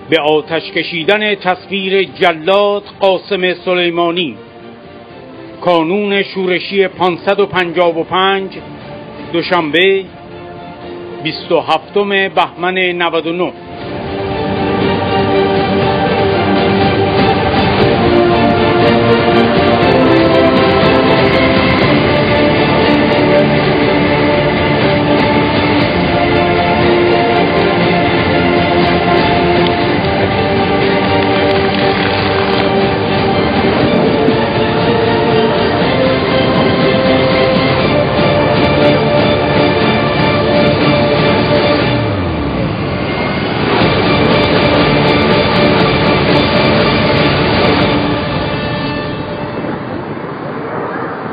به آتش کشیدن تصویر جلاد قاسم سلیمانی، کانون شورشی 555 دوشنبه 27 بهمن 99.